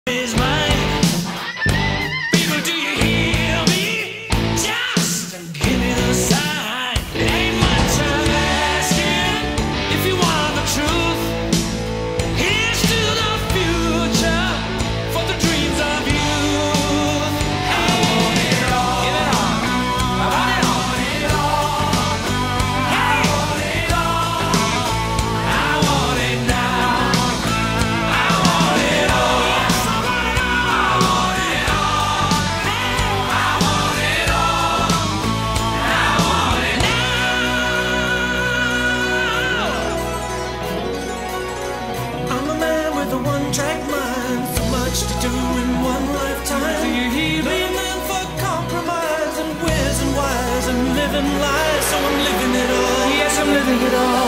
is mine. People, do you hear me? Just give me the sign. It ain't much of asking if you want the truth. Here's to the future for the dreams of youth. I want it all. Give it all. I want it all. Hey. I want it all. I want it now. I want it all. Yes, I want it all. I want it all. I want it all. I want it now. I'm a man with a one-track mind, so much to do in one lifetime. Do you hear me? No man for compromise and where's and whys and living lies, so I'm living it all. Yes, I'm living it all.